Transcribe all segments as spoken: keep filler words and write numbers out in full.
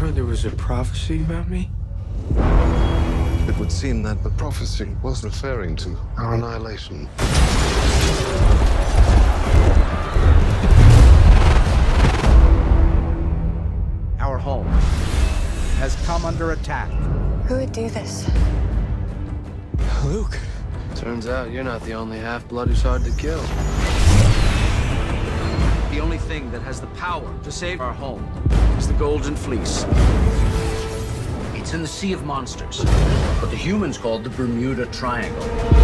heard there was a prophecy about me. It would seem that the prophecy was referring to our annihilation. Our home has come under attack. Who would do this? Luke. Turns out you're not the only half-blood who's hard to kill. The only thing that has the power to save our home is the Golden Fleece. It's in the Sea of Monsters, what the humans called the Bermuda Triangle.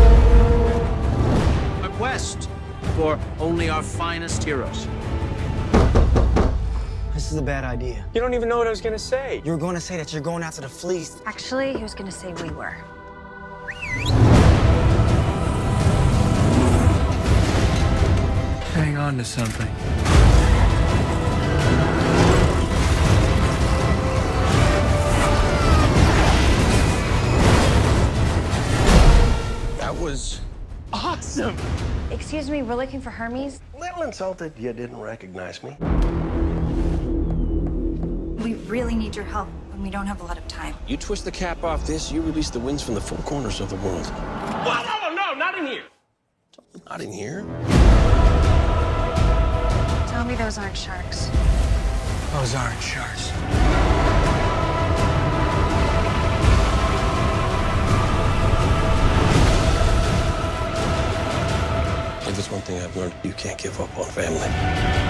A quest for only our finest heroes. This is a bad idea. You don't even know what I was gonna say. You were going to say that you're going after the fleece. Actually, he was gonna say we were. Hang on to something. That was awesome. Excuse me, we're looking for Hermes. Little insulted you didn't recognize me. We really need your help, and we don't have a lot of time. You twist the cap off this, you release the winds from the four corners of the world. What? No, no, not in here. Not in here. Tell me those aren't sharks. Those aren't sharks. If there's one thing I've learned, you can't give up on family.